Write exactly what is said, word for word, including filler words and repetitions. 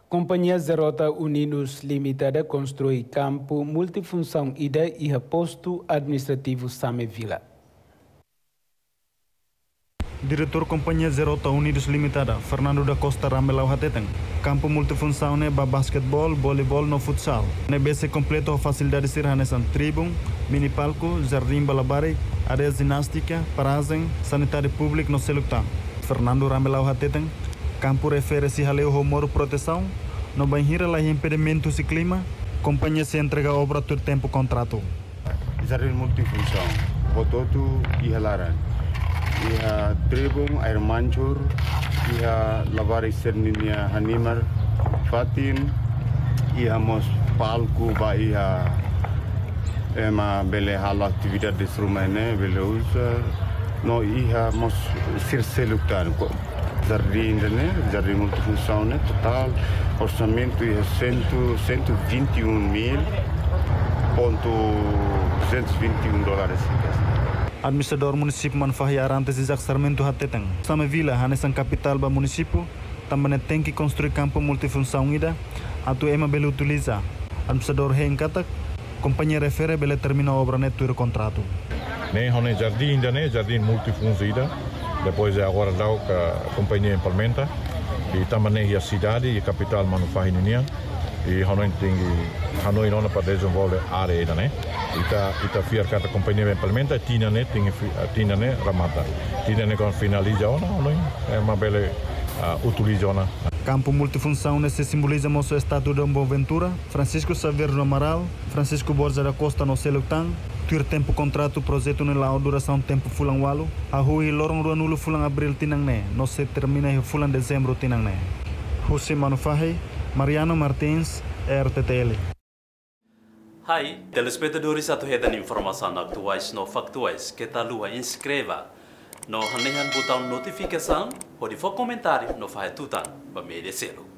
Companhia Zerota Unidos Limitada constrói campo multifunção ida e posto administrativo Same Vila. Diretor Companhia Zerota Unidos Limitada, Fernando da Costa Ramelau Hateteng. Campo multifunção ne ba basquetebol, voleibol no futsal. Ne base completo a facilidade sirhanesan tribun, mini palco, jardim balabari, área ginástica, prazen, sanitário público no selucta. Fernando Ramelau Hateteng. Campo refere-se a lei de proteção, no banheiro lá impedimentos e clima, companhia se entrega a obra por tempo contrato. Jardim multifunção, bototo e halaran. Ia tribun, air mancur, ia lavari serninia hanimar, fatin, ia mos palco, ba ia ema bele hal atividades rumene, bele usa, no ia mos sirseluktan. Jardim, né? Jardim multifunção, né? Total orçamento é cento e vinte e um mil ponto duzentos e vinte e um dólares. Administrador município Manfahi Arantes Isaac Sarmento Hateteng. Same Vila, Hanesan capital ba município, também tem que construir campo multifunção ida, atu ema bele utiliza. Administrador Hein Katak, companhia refere bele termina a obra net do contrato. Nem hone jardim da né, jardim multifunção ida. Depois é agora dá que a companhia implementa e também a cidade e a capital Manfahi Ninian e Hanoi tem Hanoi não para desenvolver a área da né e tá e tá fiar que a companhia implementa tinha né tem tinha né ramata tinha né quando finaliza ona Hanoi é uma bela utiliza ona. Campo multifunção nesse simboliza moço estado de Boaventura, Francisco Xavier no Amaral, Francisco Borja da Costa no Seluctang. Tur tempo contrato projeto ne lao duração tempo fulang walu a hui lorong ruanulo fulang abril tinang ne no se termina e fulang dezembro tinang ne. José Manufahi, Mariano Martins, R T T L. Hai, telespectadores atuhedan informação atuais no factuais que tá lua inscreva no hanehan botão notificação ou de for comentário no faz tutan ba merecê-lo.